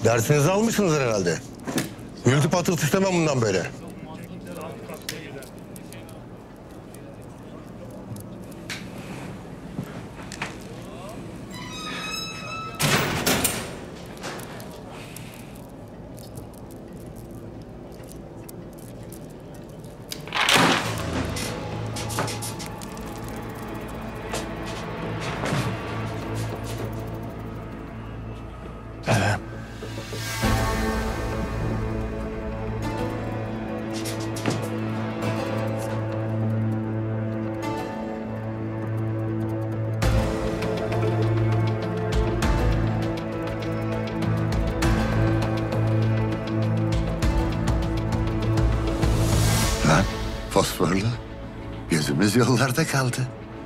Dersinizi almışsınızdır herhalde. Gürültü patırtı istemem bundan böyle. Lan fosforlu. Gözümüz yollarda kaldı.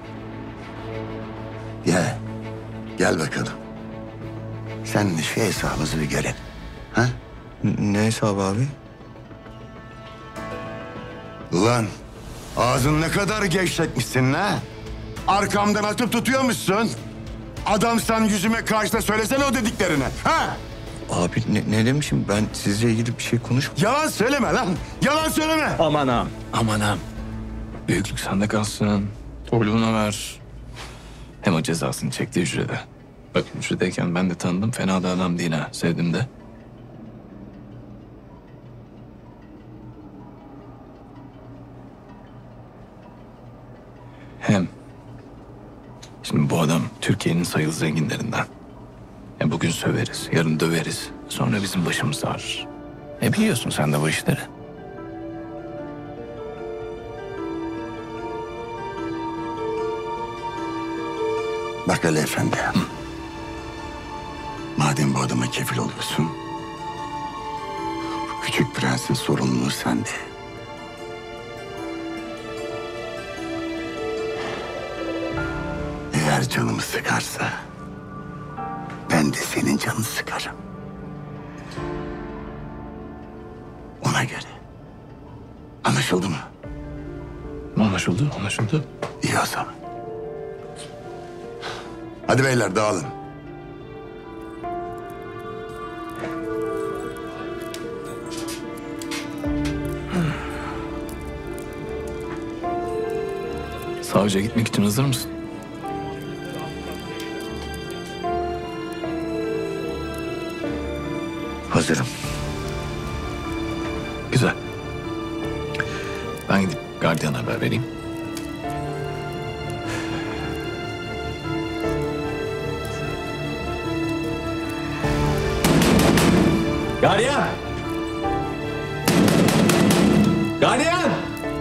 Gel. Gel bakalım. Seninle şu hesabımızı bir görelim. Ha? Ne hesabı abi? Ulan ağzın ne kadar gevşekmişsin la. Arkamdan atıp tutuyormuşsun. Adamsan yüzüme karşı da söylesene o dediklerini. Ha? Abi ne demişim? Ben sizle ilgili bir şey konuşmadım. Yalan söyleme lan. Yalan söyleme. Aman ağam, aman ağam. Büyüklük sende kalsın. Toyluğuna ver. Hem o cezasını çekti hücrede. Bak hücredeyken ben de tanıdım. Fena da adam değil ha. Sevdim de. Hem şimdi bu adam Türkiye'nin sayılı zenginlerinden. Bugün söveriz, yarın döveriz. Sonra bizim başımız ağrır. Biliyorsun sen de bu işleri. Bak Ali Efendi. Madem bu adama kefil oluyorsun, bu küçük prensin sorumluluğu sende. Eğer canımı sıkarsa ben de senin canını sıkarım. Ona göre. Anlaşıldı mı? Anlaşıldı, anlaşıldı. İyi o zaman. Hadi beyler dağılın. Savcıya gitmek için hazır mısın? Hazırım. Güzel. Ben gidip gardiyana haber vereyim. Gardiyan! Gardiyan!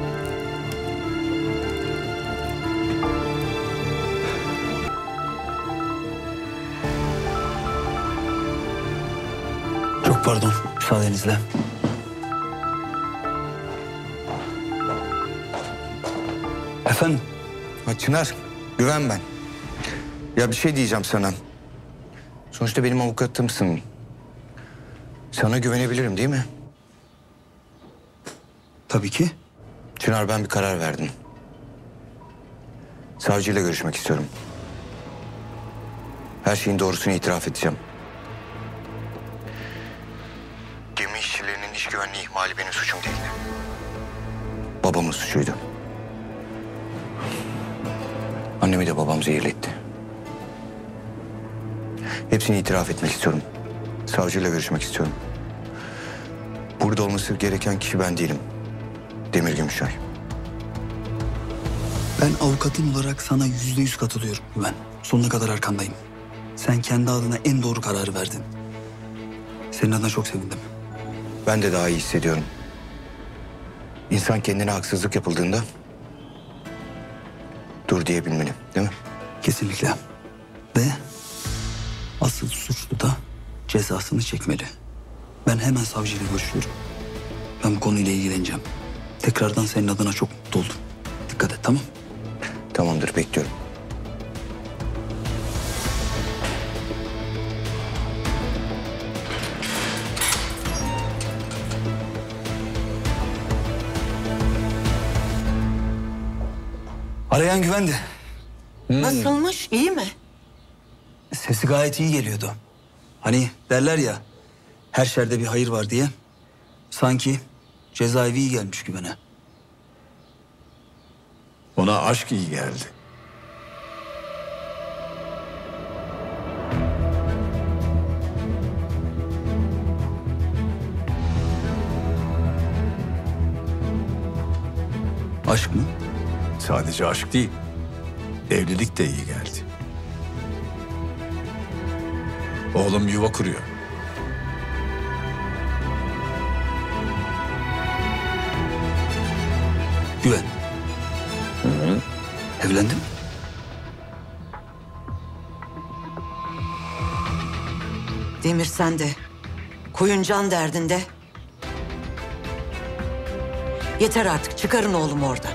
Çok pardon, müsaadenizle. Efendim? Ha, Çınar, Güven ben. Ya bir şey diyeceğim sana. Sonuçta benim avukatımsın. Sana güvenebilirim değil mi? Tabii ki. Çınar, ben bir karar verdim. Savcıyla görüşmek istiyorum. Her şeyin doğrusunu itiraf edeceğim. Gemi işçilerinin iş güvenliği ihmali benim suçum değildi. Babamın suçuydu. Annemi de babam zehirletti. Hepsini itiraf etmek istiyorum. Savcıyla görüşmek istiyorum. Burada olması gereken kişi ben değilim. Demir Gümüşay. Ben avukatın olarak sana %100 katılıyorum Güven. Sonuna kadar arkandayım. Sen kendi adına en doğru kararı verdin. Senin adına çok sevindim. Ben de daha iyi hissediyorum. İnsan kendine haksızlık yapıldığında dur diyebilmeli, değil mi? Kesinlikle. Ve asıl suçlu da cezasını çekmeli. Ben hemen savcıyla görüşüyorum. Ben bu konuyla ilgileneceğim. Tekrardan senin adına çok mutlu oldum. Dikkat et, tamam? Tamamdır, bekliyorum. Arayan Güvendi. Nasılmış? İyi mi? Sesi gayet iyi geliyordu. Hani derler ya, Her şerde bir hayır var diye sanki cezaevi iyi gelmiş güvene. Ona aşk iyi geldi. Aşk mı? Sadece aşk değil, evlilik de iyi geldi. Oğlum yuva kuruyor. Güven. Evlendin mi? Demir sen de. Koyuncan derdinde. Yeter artık, çıkarın oğlumu oradan.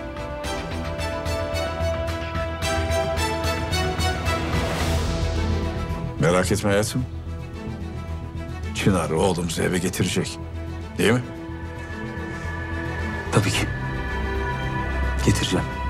Merak etme hayatım. Çınar oğlumuzu eve getirecek. Değil mi? Tabii ki. Getireceğim.